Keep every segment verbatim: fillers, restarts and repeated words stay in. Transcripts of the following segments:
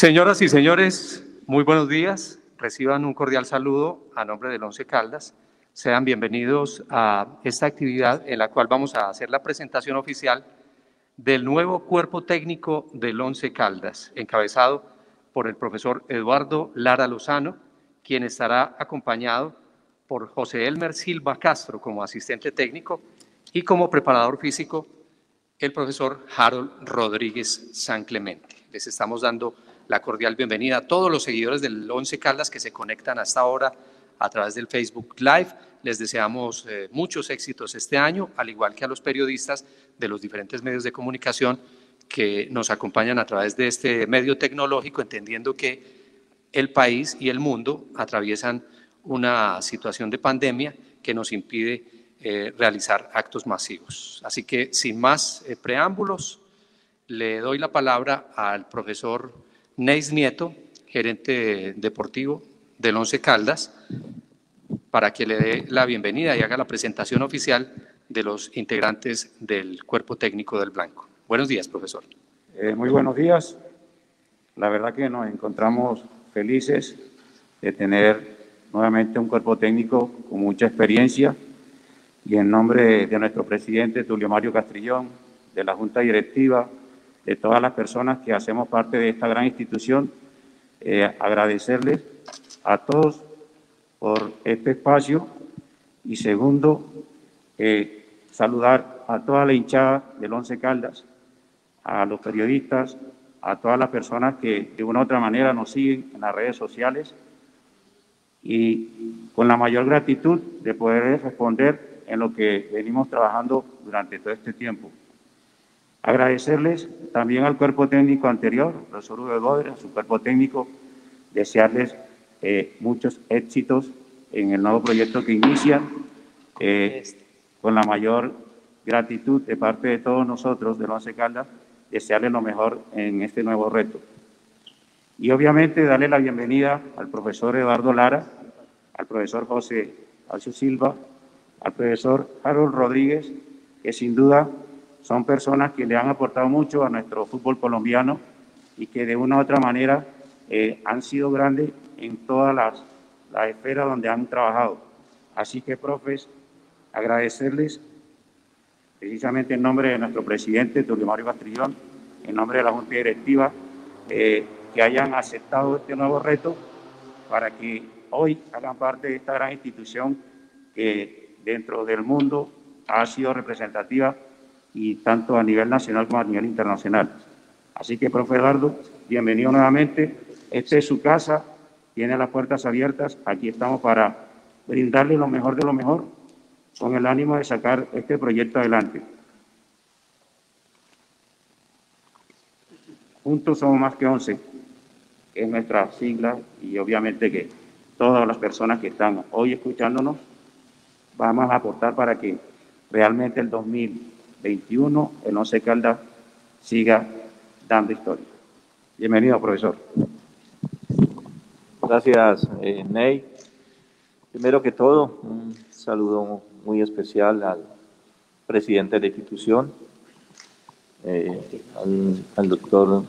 Señoras y señores, muy buenos días. Reciban un cordial saludo a nombre del Once Caldas. Sean bienvenidos a esta actividad en la cual vamos a hacer la presentación oficial del nuevo cuerpo técnico del Once Caldas, encabezado por el profesor Eduardo Lara Lozano, quien estará acompañado por José Elmer Silva Castro como asistente técnico y como preparador físico el profesor Harold Rodríguez San Clemente. Les estamos dando la cordial bienvenida a todos los seguidores del Once Caldas que se conectan hasta ahora a través del Facebook Live. Les deseamos eh, muchos éxitos este año, al igual que a los periodistas de los diferentes medios de comunicación que nos acompañan a través de este medio tecnológico, entendiendo que el país y el mundo atraviesan una situación de pandemia que nos impide eh, realizar actos masivos. Así que, sin más eh, preámbulos, le doy la palabra al profesor Neis Nieto, gerente deportivo del Once Caldas, para que le dé la bienvenida y haga la presentación oficial de los integrantes del cuerpo técnico del Blanco. Buenos días, profesor. Eh, muy buenos días. La verdad que nos encontramos felices de tener nuevamente un cuerpo técnico con mucha experiencia y en nombre de nuestro presidente Tulio Mario Castrillón, de la Junta Directiva, de todas las personas que hacemos parte de esta gran institución, eh, agradecerles a todos por este espacio y segundo, eh, saludar a toda la hinchada del Once Caldas, a los periodistas, a todas las personas que de una u otra manera nos siguen en las redes sociales y con la mayor gratitud de poder responder en lo que venimos trabajando durante todo este tiempo. Agradecerles también al cuerpo técnico anterior, al profesor Hugo Godre, a su cuerpo técnico, desearles eh, muchos éxitos en el nuevo proyecto que inician, eh, con la mayor gratitud de parte de todos nosotros del Once Caldas, desearles lo mejor en este nuevo reto. Y obviamente darle la bienvenida al profesor Eduardo Lara, al profesor José Alcio Silva, al profesor Harold Rodríguez, que sin duda son personas que le han aportado mucho a nuestro fútbol colombiano y que de una u otra manera eh, han sido grandes en todas las, las esferas donde han trabajado. Así que, profes, agradecerles precisamente en nombre de nuestro presidente, Tulio Mario Castrillón, en nombre de la Junta Directiva, eh, que hayan aceptado este nuevo reto para que hoy hagan parte de esta gran institución que dentro del mundo ha sido representativa y tanto a nivel nacional como a nivel internacional. Así que, profe Eduardo, bienvenido nuevamente. Esta es su casa, tiene las puertas abiertas. Aquí estamos para brindarle lo mejor de lo mejor, con el ánimo de sacar este proyecto adelante. Juntos somos más que once, es nuestra sigla, y obviamente que todas las personas que están hoy escuchándonos vamos a aportar para que realmente el dos mil veintiuno el Once Caldas siga dando historia. Bienvenido, profesor. Gracias, eh, Ney. Primero que todo, un saludo muy especial al presidente de la institución, eh, al, al doctor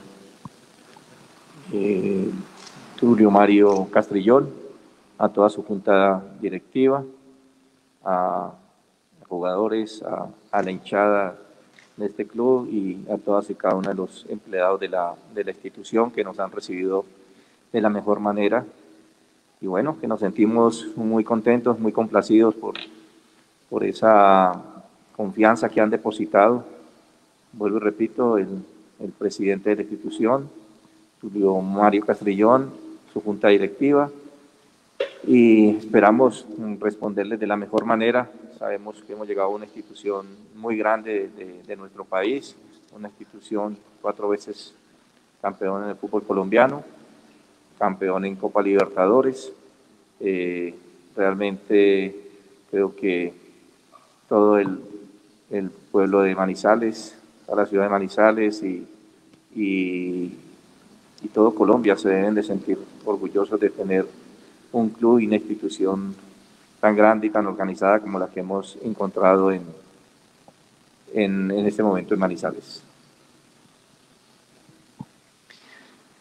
eh, Tulio Mario Castrillón, a toda su junta directiva, a jugadores, a, a la hinchada de este club y a todas y cada uno de los empleados de la, de la institución que nos han recibido de la mejor manera. Y bueno, que nos sentimos muy contentos, muy complacidos por, por esa confianza que han depositado. Vuelvo y repito, el, el presidente de la institución, Tulio Mario Castrillón, su junta directiva, y esperamos responderles de la mejor manera. Sabemos que hemos llegado a una institución muy grande de, de, de nuestro país, una institución cuatro veces campeón en el fútbol colombiano, campeón en Copa Libertadores. Eh, realmente creo que todo el, el pueblo de Manizales, toda la ciudad de Manizales y, y, y todo Colombia se deben de sentir orgullosos de tener un club y una institución tan grande y tan organizada como la que hemos encontrado en, en, en este momento en Manizales.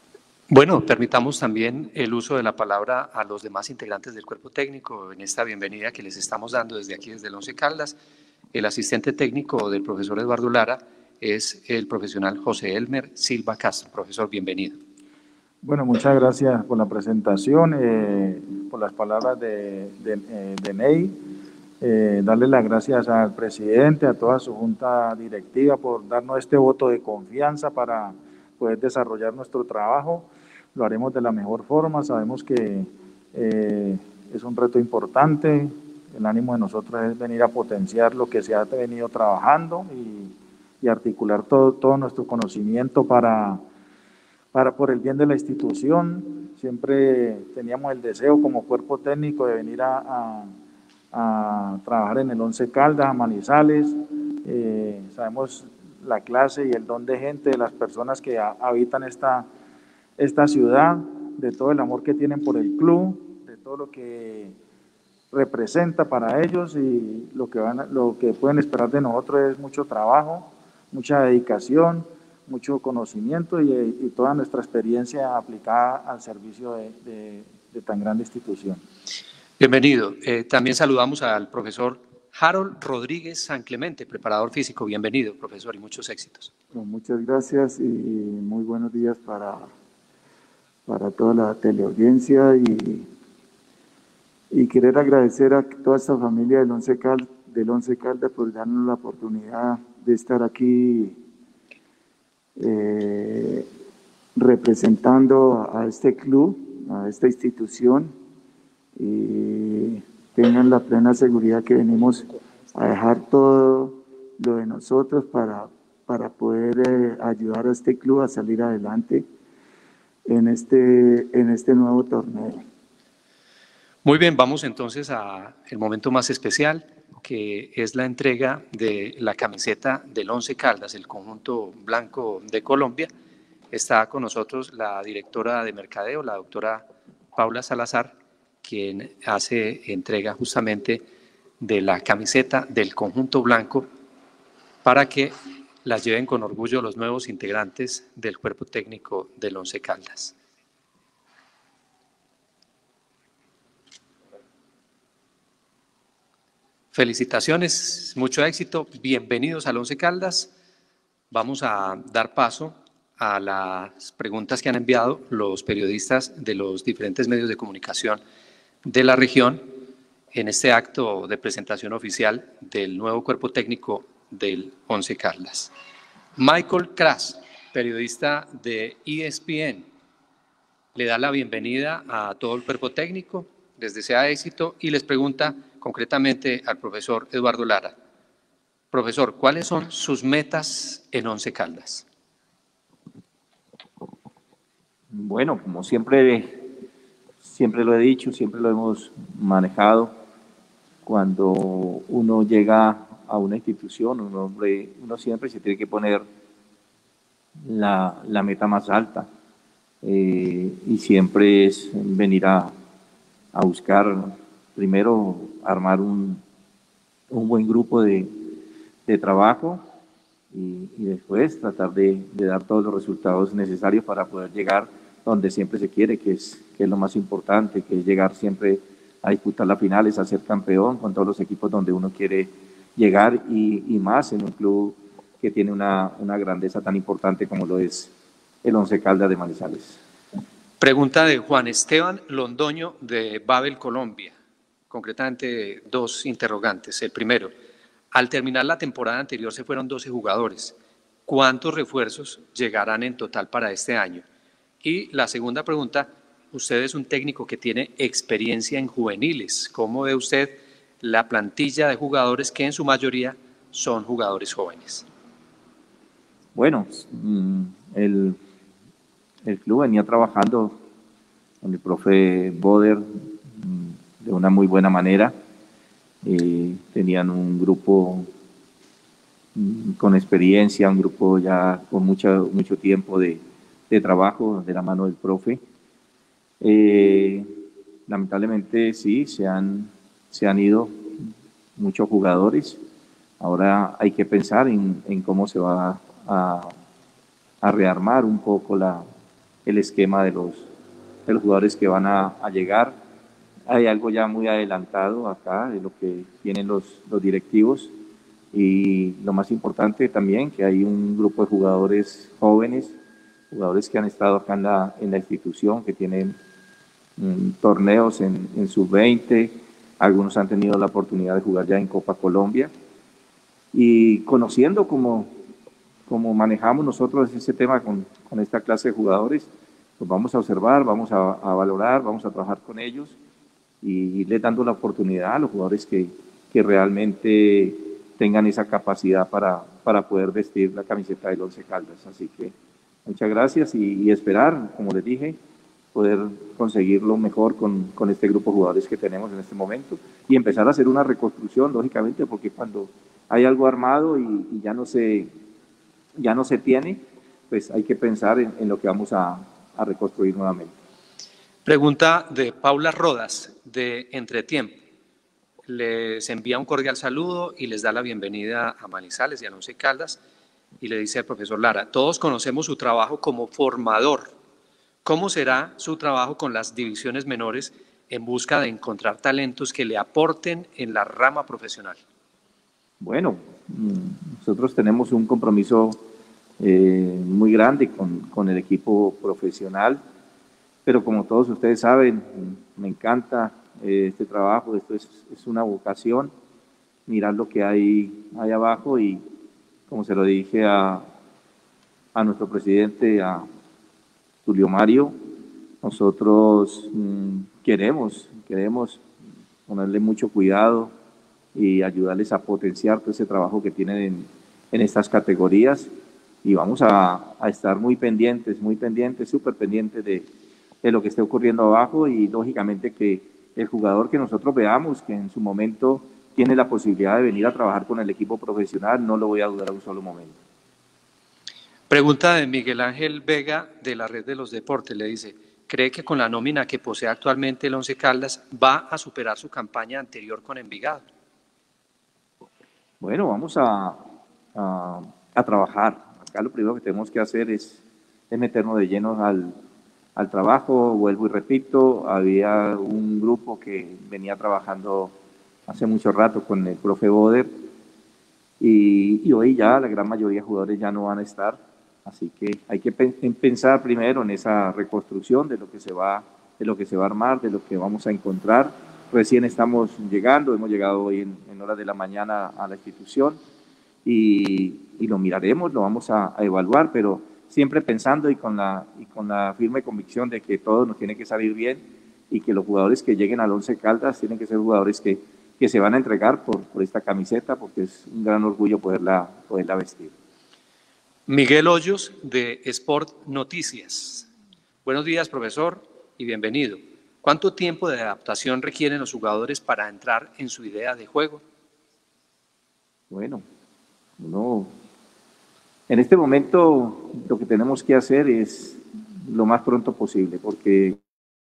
Bueno, permitamos también el uso de la palabra a los demás integrantes del cuerpo técnico en esta bienvenida que les estamos dando desde aquí, desde el Once Caldas. El asistente técnico del profesor Eduardo Lara es el profesional José Elmer Silva Castro. Profesor, bienvenido. Bueno, muchas gracias por la presentación, eh, por las palabras de, de, eh, de Ney. Eh, darle las gracias al presidente, a toda su junta directiva por darnos este voto de confianza para poder desarrollar nuestro trabajo. Lo haremos de la mejor forma, sabemos que eh, es un reto importante, el ánimo de nosotros es venir a potenciar lo que se ha venido trabajando y, y articular todo, todo nuestro conocimiento para, para por el bien de la institución. Siempre teníamos el deseo como cuerpo técnico de venir a, a, a trabajar en el Once Caldas, a Manizales. Eh, sabemos la clase y el don de gente de las personas que a, habitan esta esta ciudad, de todo el amor que tienen por el club, de todo lo que representa para ellos y lo que, van a, lo que pueden esperar de nosotros es mucho trabajo, mucha dedicación, mucho conocimiento y, y toda nuestra experiencia aplicada al servicio de, de, de tan grande institución. Bienvenido. Eh, también saludamos al profesor Harold Rodríguez San Clemente, preparador físico. Bienvenido, profesor, y muchos éxitos. Bueno, muchas gracias y muy buenos días para... para toda la teleaudiencia y, y querer agradecer a toda esta familia del Once Caldas, del Once Caldas por darnos la oportunidad de estar aquí eh, representando a, a este club, a esta institución, y tengan la plena seguridad que venimos a dejar todo lo de nosotros para, para poder eh, ayudar a este club a salir adelante en este, en este nuevo torneo. Muy bien, vamos entonces al momento más especial, que es la entrega de la camiseta del Once Caldas, el conjunto blanco de Colombia. Está con nosotros la directora de Mercadeo, la doctora Paula Salazar, quien hace entrega justamente de la camiseta del conjunto blanco para que las lleven con orgullo los nuevos integrantes del cuerpo técnico del Once Caldas. Felicitaciones, mucho éxito, bienvenidos al Once Caldas. Vamos a dar paso a las preguntas que han enviado los periodistas de los diferentes medios de comunicación de la región en este acto de presentación oficial del nuevo cuerpo técnico del Once Caldas. Michael Kras, periodista de E S P N, le da la bienvenida a todo el cuerpo técnico, les desea éxito y les pregunta concretamente al profesor Eduardo Lara. Profesor, ¿cuáles son sus metas en Once Caldas? Bueno, como siempre, siempre lo he dicho, siempre lo hemos manejado, cuando uno llega a una institución, un hombre, uno siempre se tiene que poner la, la meta más alta eh, y siempre es venir a, a buscar, primero armar un, un buen grupo de, de trabajo y, y después tratar de, de dar todos los resultados necesarios para poder llegar donde siempre se quiere, que es, que es lo más importante, que es llegar siempre a disputar las finales, a ser campeón con todos los equipos donde uno quiere llegar y, y más en un club que tiene una, una grandeza tan importante como lo es el Once Caldas de Manizales. Pregunta de Juan Esteban Londoño de Babel, Colombia. Concretamente dos interrogantes. El primero, al terminar la temporada anterior se fueron doce jugadores. ¿Cuántos refuerzos llegarán en total para este año? Y la segunda pregunta, usted es un técnico que tiene experiencia en juveniles. ¿Cómo ve usted la plantilla de jugadores que en su mayoría son jugadores jóvenes? Bueno, el, el club venía trabajando con el profe Boder de una muy buena manera. Eh, tenían un grupo con experiencia, un grupo ya con mucha, mucho tiempo de, de trabajo de la mano del profe. Eh, lamentablemente sí, se han, se han ido muchos jugadores. Ahora hay que pensar en, en cómo se va a, a rearmar un poco la, el esquema de los, de los jugadores que van a, a llegar. Hay algo ya muy adelantado acá de lo que tienen los, los directivos y lo más importante también que hay un grupo de jugadores jóvenes, jugadores que han estado acá en la, en la institución, que tienen um, torneos en, en sub veinte, algunos han tenido la oportunidad de jugar ya en Copa Colombia y conociendo cómo, cómo manejamos nosotros ese tema con, con esta clase de jugadores, pues vamos a observar, vamos a, a valorar, vamos a trabajar con ellos y irles dando la oportunidad a los jugadores que, que realmente tengan esa capacidad para, para poder vestir la camiseta del Once Caldas. Así que muchas gracias y, y esperar, como les dije, poder conseguir lo mejor con, con este grupo de jugadores que tenemos en este momento y empezar a hacer una reconstrucción, lógicamente, porque cuando hay algo armado y, y ya, no se, ya no se tiene, pues hay que pensar en, en lo que vamos a, a reconstruir nuevamente. Pregunta de Paula Rodas, de Entretiempo. Les envía un cordial saludo y les da la bienvenida a Manizales y a Once Caldas. Y le dice al profesor Lara, todos conocemos su trabajo como formador. ¿Cómo será su trabajo con las divisiones menores en busca de encontrar talentos que le aporten en la rama profesional? Bueno, nosotros tenemos un compromiso eh, muy grande con, con el equipo profesional, pero como todos ustedes saben, me encanta eh, este trabajo, esto es, es una vocación, mirar lo que hay, hay abajo y como se lo dije a, a nuestro presidente, a Tulio Mario, nosotros mmm, queremos, queremos ponerle mucho cuidado y ayudarles a potenciar todo ese trabajo que tienen en, en estas categorías y vamos a, a estar muy pendientes, muy pendientes, súper pendientes de, de lo que esté ocurriendo abajo y lógicamente que el jugador que nosotros veamos que en su momento tiene la posibilidad de venir a trabajar con el equipo profesional, no lo voy a dudar un solo momento. Pregunta de Miguel Ángel Vega de la Red de los Deportes, le dice, ¿cree que con la nómina que posee actualmente el Once Caldas va a superar su campaña anterior con Envigado? Bueno, vamos a, a, a trabajar. Acá lo primero que tenemos que hacer es, es meternos de lleno al, al trabajo. Vuelvo y repito, había un grupo que venía trabajando hace mucho rato con el profe Boder y, y hoy ya la gran mayoría de jugadores ya no van a estar. Así que hay que pensar primero en esa reconstrucción de lo que se va, de lo que se va a armar, de lo que vamos a encontrar. Recién estamos llegando, hemos llegado hoy en, en horas de la mañana a la institución y, y lo miraremos, lo vamos a, a evaluar, pero siempre pensando y con, la, y con la firme convicción de que todo nos tiene que salir bien y que los jugadores que lleguen al Once Caldas tienen que ser jugadores que, que se van a entregar por, por esta camiseta porque es un gran orgullo poderla, poderla vestir. Miguel Hoyos, de Sport Noticias. Buenos días, profesor, y bienvenido. ¿Cuánto tiempo de adaptación requieren los jugadores para entrar en su idea de juego? Bueno, no. En este momento lo que tenemos que hacer es lo más pronto posible, porque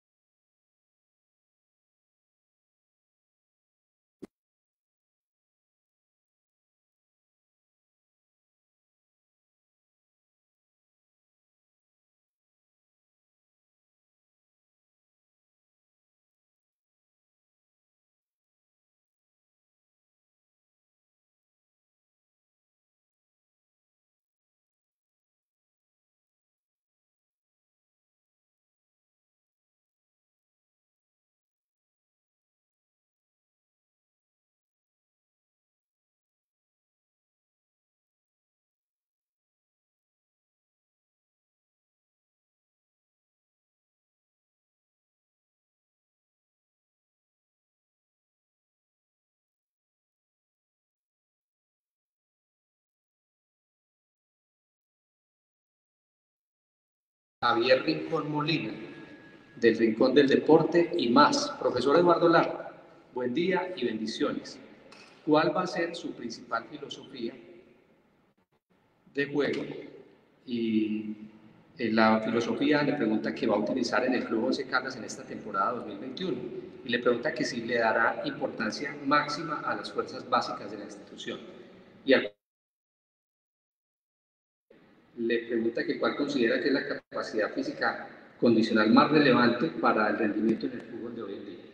Javier Rincón Molina, del Rincón del Deporte y más. Profesor Eduardo Lara, buen día y bendiciones. ¿Cuál va a ser su principal filosofía de juego? Y en la filosofía le pregunta que va a utilizar en el Club Once Caldas en esta temporada dos mil veintiuno. Y le pregunta que si le dará importancia máxima a las fuerzas básicas de la institución. Y al le pregunta que cuál considera que es la capacidad física condicional más relevante para el rendimiento en el fútbol de hoy en día.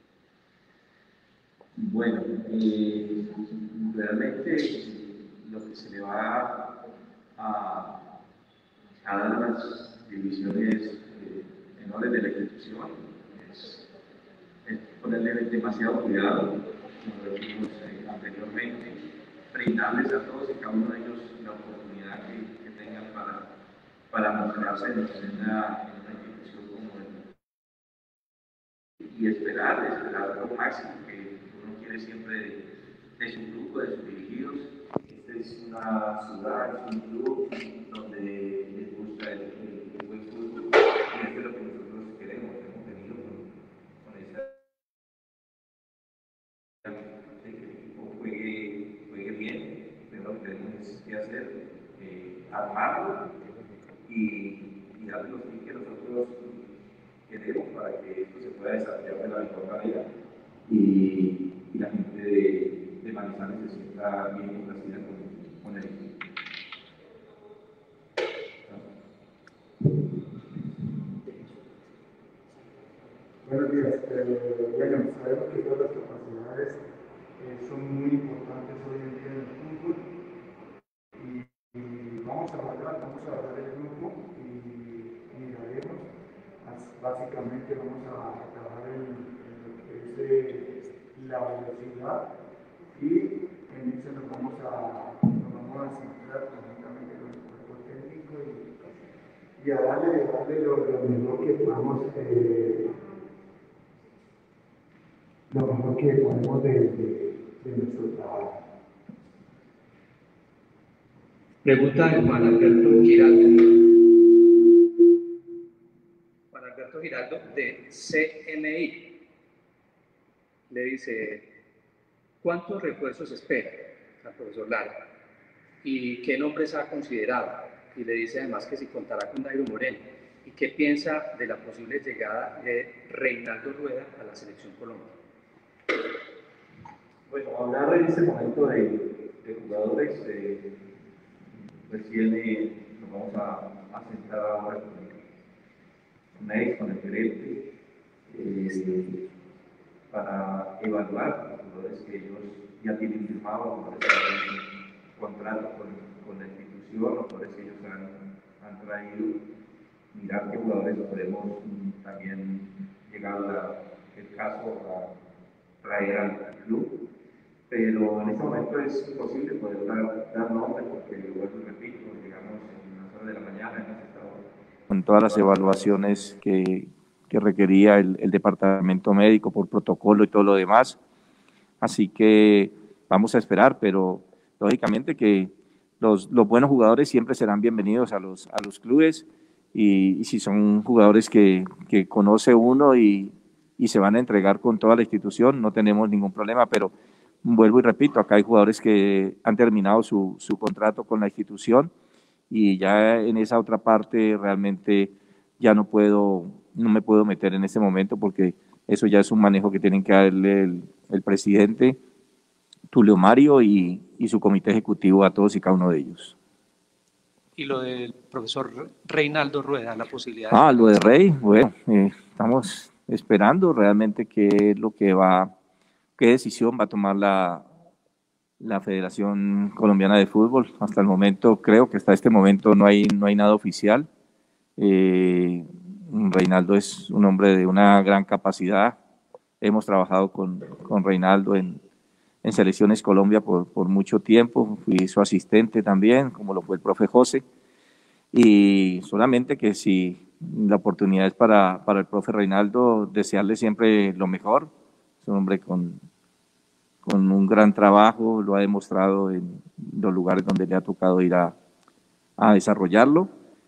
Bueno, eh, realmente lo que se le va a, a dar a las divisiones eh, menores de la institución es, es ponerle demasiado cuidado, como lo dijimos eh, anteriormente, brindarles a todos y cada uno de ellos la oportunidad que, que tengan para, para mostrarse en una, en una institución como esta. Y esperar, esperar lo máximo que uno quiere siempre de, de su grupo, de sus dirigidos. Esta es una ciudad, es un club donde les gusta el, el, el buen fútbol y esto es lo que nosotros queremos. Hemos venido con, con esa de que el equipo juegue, juegue bien, pero lo que tenemos que hacer eh, armarlo y, y darle los tips que nosotros queremos para que esto se pueda desarrollar de la mejor manera y, y la gente de, de Manizales se sienta bien complacida con, con el equipo. Buenos días. Eh, bueno, sabemos que todas las capacidades eh, son muy importantes hoy en día en el fútbol y, y vamos a hablar, vamos a hablar el grupo y miraremos. Básicamente vamos a trabajar en, en lo que es eh, la velocidad y en eso nos vamos a, nos vamos a centrar conjuntamente con el cuerpo técnico y, y a darle, darle lo, lo mejor que podamos. Eh, lo mejor que podemos de, de, de nuestro trabajo. Pregunta de Juan Alberto Giraldo. Juan Alberto Giraldo de C M I. Le dice, ¿cuántos refuerzos espera al profesor Lara? ¿Y qué nombres ha considerado? Y le dice además que si contará con Dairo Moreno. ¿Y qué piensa de la posible llegada de Reinaldo Rueda a la Selección Colombia? Bueno, hablar en este momento de, de jugadores, eh, recién eh, nos vamos a, a sentar ahora con, con él, con el gerente, eh, para evaluar los jugadores que ellos ya tienen firmados, jugadores que tienen contrato con, con la institución, los jugadores que ellos han, han traído, mirar qué jugadores podemos también llegar a el caso a traer al club. Pero en este momento es imposible poder dar, dar nombre porque, vuelvo y repito, llegamos en las horas de la mañana, hemos estado con todas las evaluaciones que, que requería el, el departamento médico por protocolo y todo lo demás. Así que vamos a esperar, pero lógicamente que los, los buenos jugadores siempre serán bienvenidos a los, a los clubes y, y si son jugadores que, que conoce uno y, y se van a entregar con toda la institución, no tenemos ningún problema, pero vuelvo y repito, acá hay jugadores que han terminado su, su contrato con la institución y ya en esa otra parte realmente ya no puedo, no me puedo meter en este momento porque eso ya es un manejo que tienen que darle el, el presidente Tulio Mario y, y su comité ejecutivo a todos y cada uno de ellos. Y lo del profesor Reinaldo Rueda, la posibilidad Ah, de... lo de Rey, bueno, eh, estamos esperando realmente qué es lo que va, qué decisión va a tomar la, la Federación Colombiana de Fútbol. Hasta el momento, creo que hasta este momento no hay, no hay nada oficial. Eh, Reinaldo es un hombre de una gran capacidad. Hemos trabajado con, con Reinaldo en, en Selecciones Colombia por, por mucho tiempo. Fui su asistente también, como lo fue el profe José. Y solamente que si la oportunidad es para, para el profe Reinaldo, desearle siempre lo mejor. Es un hombre con, con un gran trabajo, lo ha demostrado en los lugares donde le ha tocado ir a, a desarrollarlo.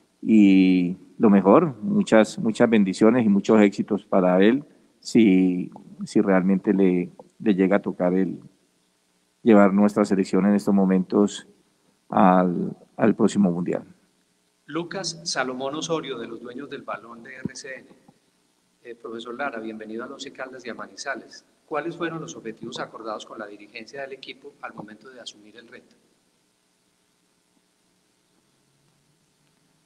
Y lo mejor, muchas, muchas bendiciones y muchos éxitos para él si, si realmente le, le llega a tocar el llevar nuestra selección en estos momentos al, al próximo Mundial. Lucas Salomón Osorio, de los dueños del balón de R C N. Eh, profesor Lara, bienvenido a Once Caldas y a Manizales. ¿Cuáles fueron los objetivos acordados con la dirigencia del equipo al momento de asumir el reto?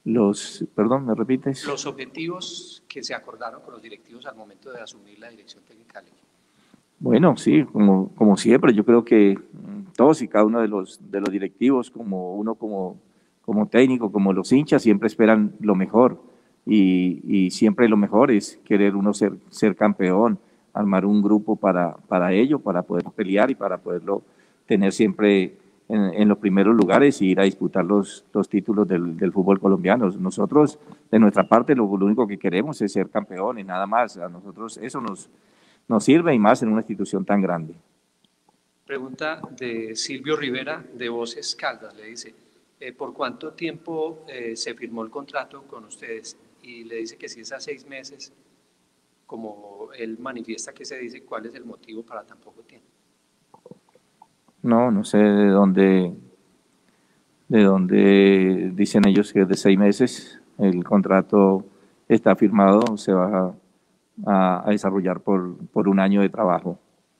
los, perdón, ¿me repites? Los objetivos que se acordaron con los directivos al momento de asumir la dirección técnica del equipo. Bueno, sí, como, como siempre, yo creo que todos y cada uno de los, de los directivos, como uno como, como técnico, como los hinchas, siempre esperan lo mejor y, y siempre lo mejor es querer uno ser, ser campeón, armar un grupo para, para ello, para poder pelear y para poderlo tener siempre en, en los primeros lugares y ir a disputar los, los títulos del, del fútbol colombiano. Nosotros, de nuestra parte, lo, lo único que queremos es ser campeones, nada más. A nosotros eso nos, nos sirve y más en una institución tan grande. Pregunta de Silvio Rivera, de Voces Caldas, le dice, eh, ¿por cuánto tiempo eh, se firmó el contrato con ustedes? Y le dice que si es a seis meses, como él manifiesta que se dice, ¿cuál es el motivo para tan poco tiempo? No, no sé de dónde, de dónde dicen ellos que es de seis meses. El contrato está firmado, se va a, a desarrollar por, por un año de trabajo.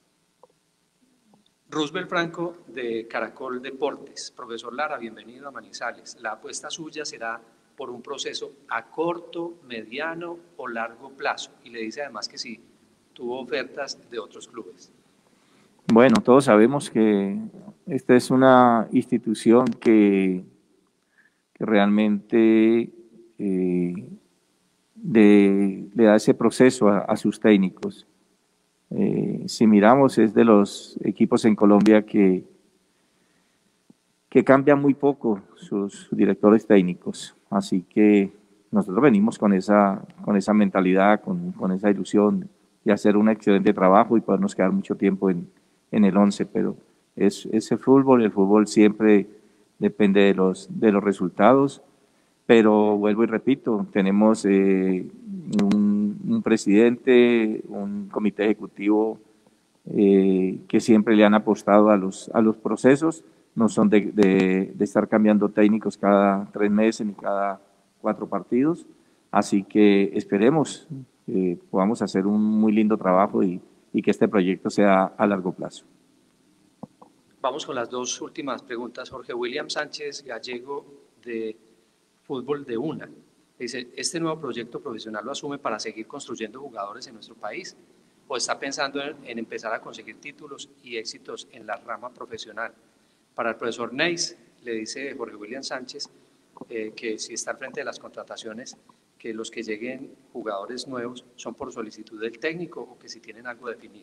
Roosevelt Franco, de Caracol Deportes. Profesor Lara, bienvenido a Manizales. La apuesta suya será por un proceso a corto, mediano o largo plazo. Y le dice además que sí, tuvo ofertas de otros clubes. Bueno, todos sabemos que esta es una institución que, que realmente eh, de, le da ese proceso a, a sus técnicos. Eh, si miramos, es de los equipos en Colombia que, que cambian muy poco sus directores técnicos. Así que nosotros venimos con esa, con esa mentalidad, con, con esa ilusión de hacer un excelente trabajo y podernos quedar mucho tiempo en, en el once, pero es, es el fútbol, el fútbol siempre depende de los, de los resultados, pero vuelvo y repito, tenemos eh, un, un presidente, un comité ejecutivo eh, que siempre le han apostado a los, a los procesos, no son de, de, de estar cambiando técnicos cada tres meses ni cada cuatro partidos, así que esperemos que podamos hacer un muy lindo trabajo y, y que este proyecto sea a largo plazo. Vamos con las dos últimas preguntas. Jorge William Sánchez Gallego, de Fútbol de Una. Dice, ¿este nuevo proyecto profesional lo asume para seguir construyendo jugadores en nuestro país? ¿O está pensando en, en empezar a conseguir títulos y éxitos en la rama profesional? Para el profesor Neis, le dice Jorge William Sánchez eh, que si está al frente de las contrataciones, que los que lleguen jugadores nuevos son por solicitud del técnico o que si tienen algo definido.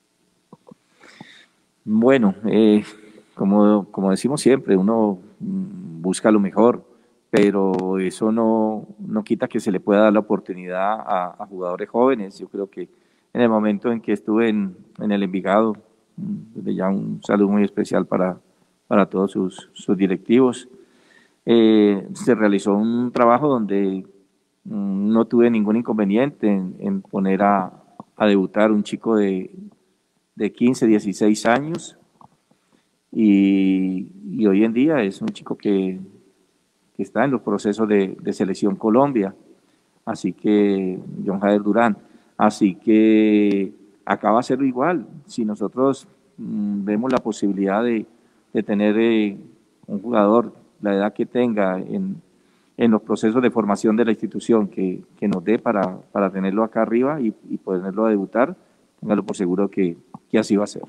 Bueno, eh, como, como decimos siempre, uno busca lo mejor, pero eso no, no quita que se le pueda dar la oportunidad a, a jugadores jóvenes. Yo creo que en el momento en que estuve en, en el Envigado, desde ya un saludo muy especial para, para todos sus, sus directivos, eh, se realizó un trabajo donde mm, no tuve ningún inconveniente en, en poner a, a debutar un chico de, de quince, dieciséis años y, y hoy en día es un chico que, que está en los procesos de, de Selección Colombia, así que John Jader Durán, así que acaba de ser igual. Si nosotros mmm, vemos la posibilidad de, de tener eh, un jugador, la edad que tenga en, en los procesos de formación de la institución, que, que nos dé para, para tenerlo acá arriba y, y poderlo a debutar, téngalo por seguro que, que así va a ser.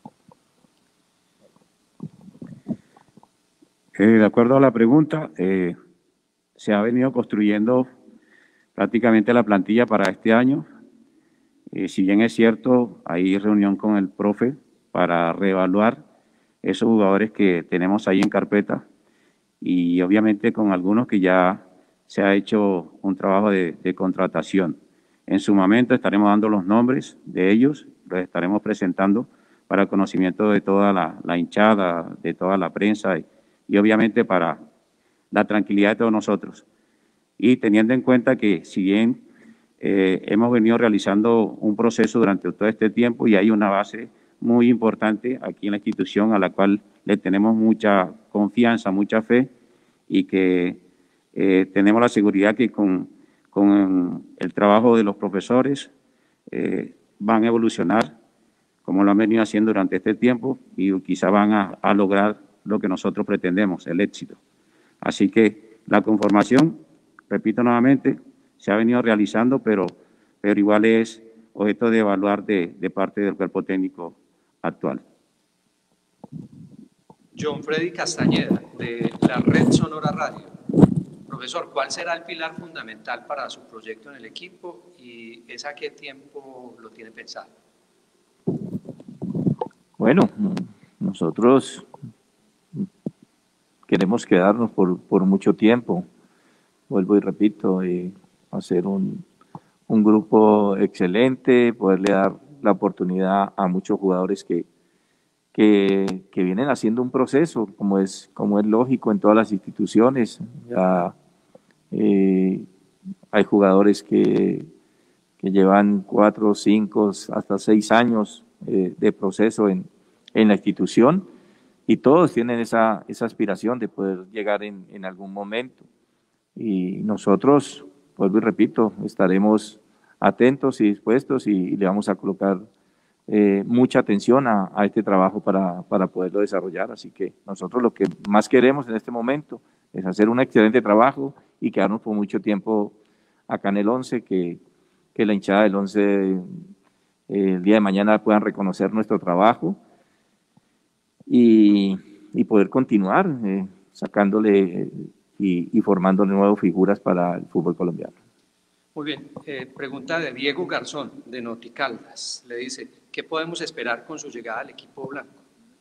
Eh, de acuerdo a la pregunta, eh, se ha venido construyendo prácticamente la plantilla para este año. Eh, si bien es cierto, hay reunión con el profe para reevaluar esos jugadores que tenemos ahí en carpeta y obviamente con algunos que ya se ha hecho un trabajo de, de contratación. En su momento estaremos dando los nombres de ellos, los estaremos presentando para conocimiento de toda la, la hinchada, de toda la prensa y, y obviamente para la tranquilidad de todos nosotros. Y teniendo en cuenta que si bien eh, hemos venido realizando un proceso durante todo este tiempo y hay una base muy importante aquí en la institución a la cual le tenemos mucha confianza, mucha fe y que eh, tenemos la seguridad que con, con el trabajo de los profesores eh, van a evolucionar como lo han venido haciendo durante este tiempo y quizá van a, a lograr lo que nosotros pretendemos, el éxito. Así que la conformación repito nuevamente, se ha venido realizando, pero, pero igual es objeto de evaluar de, de parte del cuerpo técnico actual. John Freddy Castañeda, de la Red Sonora Radio. Profesor, ¿cuál será el pilar fundamental para su proyecto en el equipo y es a qué tiempo lo tiene pensado? Bueno, nosotros queremos quedarnos por, por mucho tiempo. Vuelvo y repito, eh, hacer un, un grupo excelente, poderle dar la oportunidad a muchos jugadores que, que, que vienen haciendo un proceso, como es, como es lógico en todas las instituciones. Ya, eh, hay jugadores que, que llevan cuatro, cinco, hasta seis años eh, de proceso en, en la institución y todos tienen esa, esa aspiración de poder llegar en, en algún momento. Y nosotros, vuelvo y repito, estaremos atentos y dispuestos y, y le vamos a colocar eh, mucha atención a, a este trabajo para, para poderlo desarrollar. Así que nosotros lo que más queremos en este momento es hacer un excelente trabajo y quedarnos por mucho tiempo acá en el once, que, que la hinchada del once eh, el día de mañana puedan reconocer nuestro trabajo y, y poder continuar eh, sacándole eh, y, y formando nuevas figuras para el fútbol colombiano. Muy bien, eh, pregunta de Diego Garzón, de Noticaldas. Le dice, ¿qué podemos esperar con su llegada al equipo blanco?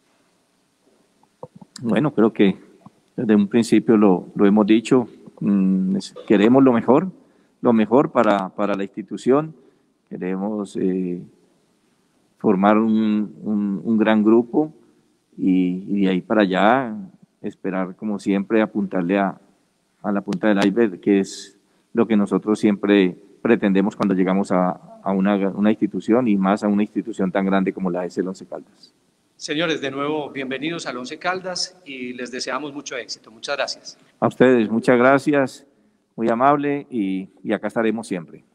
Bueno, creo que desde un principio lo, lo hemos dicho, mmm, queremos lo mejor, lo mejor para, para la institución, queremos eh, formar un, un, un gran grupo y, y de ahí para allá esperar, como siempre, apuntarle a, a la punta del iceberg, que es lo que nosotros siempre pretendemos cuando llegamos a, a una, una institución y más a una institución tan grande como la es el Once Caldas. Señores, de nuevo, bienvenidos al Once Caldas y les deseamos mucho éxito. Muchas gracias. A ustedes, muchas gracias, muy amable y, y acá estaremos siempre.